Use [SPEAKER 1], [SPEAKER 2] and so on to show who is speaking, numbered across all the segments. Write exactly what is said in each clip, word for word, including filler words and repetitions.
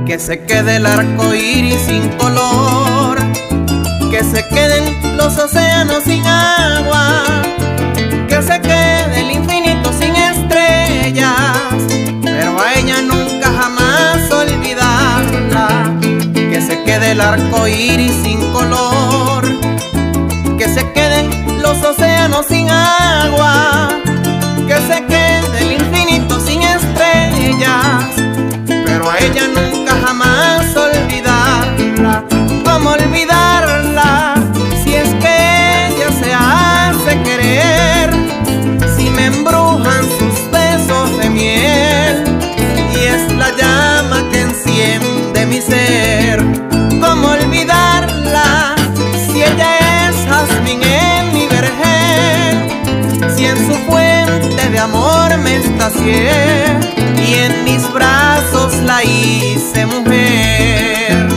[SPEAKER 1] que se quede el arco iris sin color, que se queden los océanos sin agua, que se quede el infinito sin estrellas, pero a ella nunca jamás olvidarla. Que se quede el arco iris sin color, que se queden los océanos sin agua, que se quede el infinito sin estrellas, pero a ella nunca jamás olvidarla. ¿Cómo olvidarla si es que ella se hace querer? Si me embrujan sus besos de miel y es la llama que enciende mi ser. ¿Cómo olvidarla si ella es jazmín en mi vergel? Si en su fuente de amor me estacié y en mis brazos la hice mujer.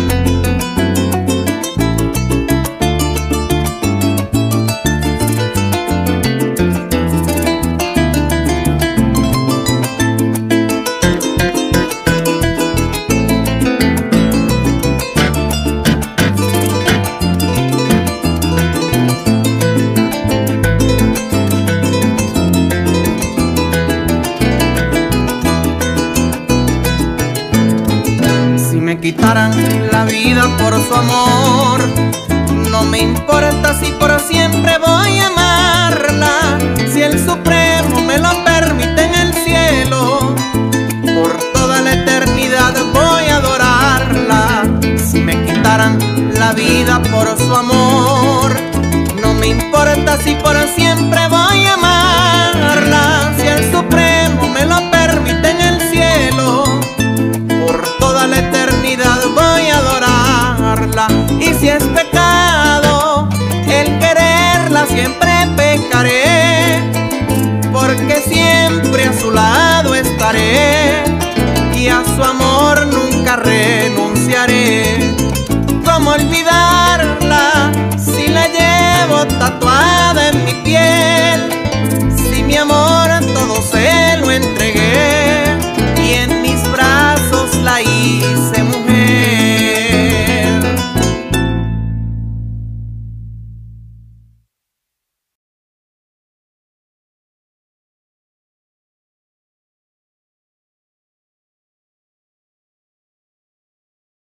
[SPEAKER 1] Quitaran la vida por su amor, no me importa si por siempre voy a amarla. Si el Supremo me lo permite en el cielo, por toda la eternidad voy a adorarla. Si me quitaran la vida por su amor, no me importa si por siempre